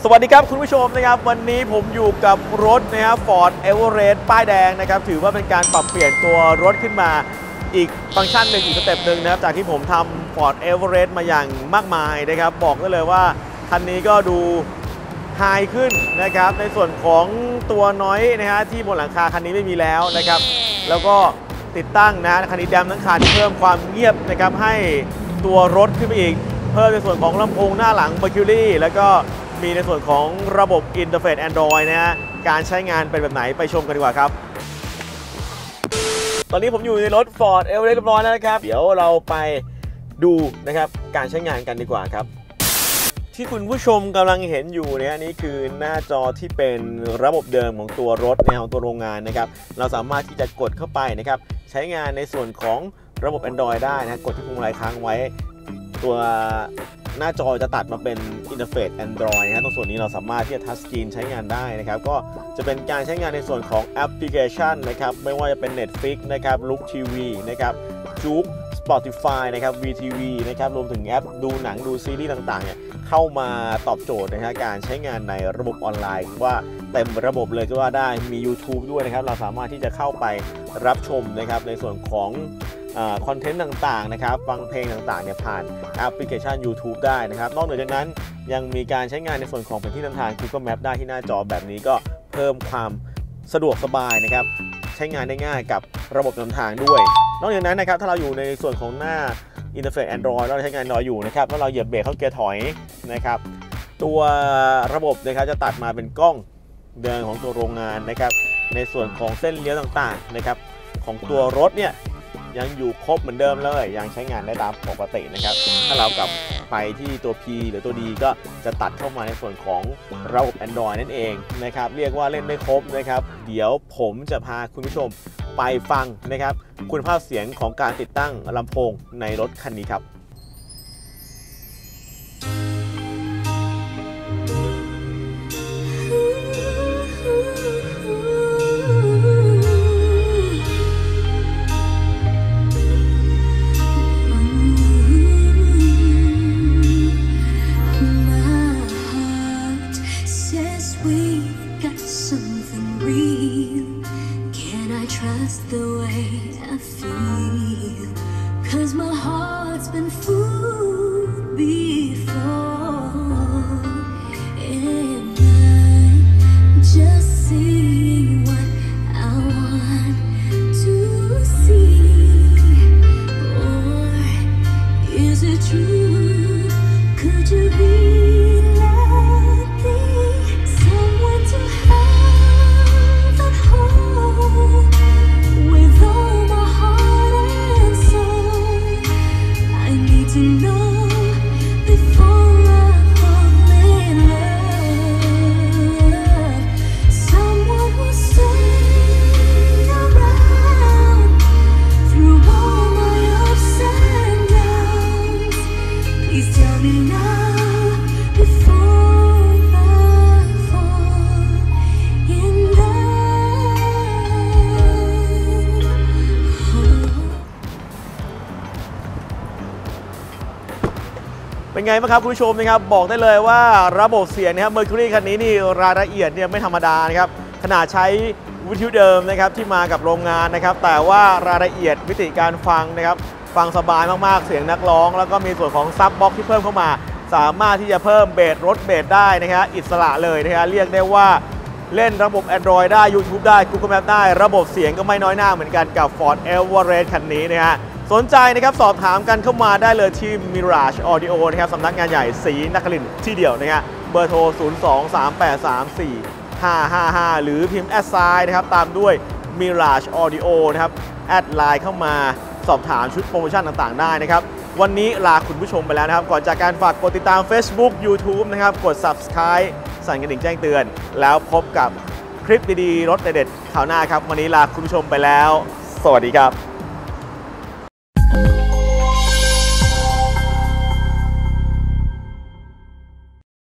วัสดีครับคุณผู้ชมนะครับวันนี้ผมอยู่กับรถนะครับ Ford Everest ป้ายแดงนะครับถือว่าเป็นการปรับเปลี่ยนตัวรถขึ้นมาอีกฟังก์ชันหนึ่งอีกสเต็ปหนึ่งนะครับจากที่ผมทำ Ford Everest มาอย่างมากมายนะครับบอกได้เลยว่าคันนี้ก็ดูไฮขึ้นนะครับในส่วนของตัวน้อยนะฮะที่บนหลังคาคันนี้ไม่มีแล้วนะครับแล้วก็ติดตั้งนะคันนี้แดมทั้งคันเพิ่มความเงียบนะครับให้ตัวรถขึ้นไปอีกเพิ่มในส่วนของลำโพงหน้าหลัง Mercury แล้วก็มีในส่วนของระบบอินเทอร์เฟซ Android นะฮะการใช้งานเป็นแบบไหนไปชมกันดีกว่าครับตอนนี้ผมอยู่ในรถ Ford Everest เรียบร้อยแล้วนะครับเดี๋ยวเราไปดูนะครับการใช้งานกันดีกว่าครับที่คุณผู้ชมกำลังเห็นอยู่เนี่ยนี่คือหน้าจอที่เป็นระบบเดิมของตัวรถของตัวโรงงานนะครับเราสามารถที่จะกดเข้าไปนะครับใช้งานในส่วนของระบบ Android ได้นะกดที่ปุ่มไลค์ค้างไว้ตัวหน้าจอจะตัดมาเป็นอินเทอร์เฟซ Android นะตรงส่วนนี้เราสามารถที่จะทัชสกรีนใช้งานได้นะครับก็จะเป็นการใช้งานในส่วนของแอปพลิเคชันนะครับไม่ว่าจะเป็น Netflix นะครับ Look TV นะครับ Juke Spotify นะครับ VTV นะครับรวมถึงแอปดูหนังดูซีรีส์ต่างๆเนี่ยเข้ามาตอบโจทย์นะฮะการใช้งานในระบบออนไลน์ว่าเต็มระบบเลยก็ว่าได้มี YouTube ด้วยนะครับเราสามารถที่จะเข้าไปรับชมนะครับในส่วนของคอนเทนต์ต่างๆนะครับฟังเพลงต่างๆเนี่ยผ่านแอปพลิเคชัน YouTube ได้นะครับนอกเหนือจากนั้นยังมีการใช้งานในส่วนของแผนที่นำทาง Google Map ได้ที่หน้าจอแบบนี้ก็เพิ่มความสะดวกสบายนะครับใช้งานได้ง่ายกับระบบนำทางด้วยนอกจากนั้นนะครับถ้าเราอยู่ในส่วนของหน้าอินเทอร์เฟซ Android เราใช้งานน้อยอยู่นะครับแล้วเราเหยียบเบรกเข้าเกียร์ถอยนะครับตัวระบบนะครับจะตัดมาเป็นกล้องเดินของตัวโรงงานนะครับในส่วนของเส้นเลี้ยวต่างๆนะครับของตัวรถเนี่ยยังอยู่ครบเหมือนเดิมเลยยังใช้งานได้ตามปกตินะครับถ้าเรากลับไปที่ตัว P หรือตัว D ก็จะตัดเข้ามาในส่วนของระบบ Android นั่นเองนะครับเรียกว่าเล่นได้ครบนะครับเดี๋ยวผมจะพาคุณผู้ชมไปฟังนะครับคุณภาพเสียงของการติดตั้งลำโพงในรถคันนี้ครับ Trust the way I feel, 'cause my heart's been fooled before. Am I just seeing what I want to see, or is it true? Could you be like me, someone to have at home? With all my heart and soul, I need to know before I fall in love. Someone who'll stay around through all my ups and downs. Please tell me now before I fall in love. เป็นไงบ้างครับคุณผู้ชมนะครับบอกได้เลยว่าระบบเสียงนะครับ Mercury คันนี้นี่รายละเอียดเนี่ยไม่ธรรมดานะครับขนาดใช้วิทยุเดิมนะครับที่มากับโรงงานนะครับแต่ว่ารายละเอียดมิติการฟังนะครับฟังสบายมากๆเสียงนักร้องแล้วก็มีส่วนของซับบ็อกซ์ที่เพิ่มเข้ามาสามารถที่จะเพิ่มเบสลดเบสได้นะครับอิสระเลยนะครับเรียกได้ว่าเล่นระบบ Android ได้ YouTube ได้ Google Map ได้ระบบเสียงก็ไม่น้อยหน้าเหมือนกันกับ Ford Everest คันนี้นะฮะสนใจนะครับสอบถามกันเข้ามาได้เลยที่ Mirage Audio นะครับสำนักงานใหญ่ศรีนครินทร์ที่เดียวนะฮะเบอร์โทร 023834555 หรือพิมพ์ @ นะครับตามด้วย Mirage Audio นะครับแอดไลน์เข้ามาสอบถามชุดโปรโมชั่นต่างๆได้นะครับวันนี้ลาคุณผู้ชมไปแล้วนะครับก่อนจากการฝากกดติดตาม Facebook YouTube นะครับกด Subscribe สั่นกระดิ่งแจ้งเตือนแล้วพบกับคลิปดีๆรถเด็ดๆคราวหน้าครับวันนี้ลาคุณผู้ชมไปแล้วสวัสดีครับ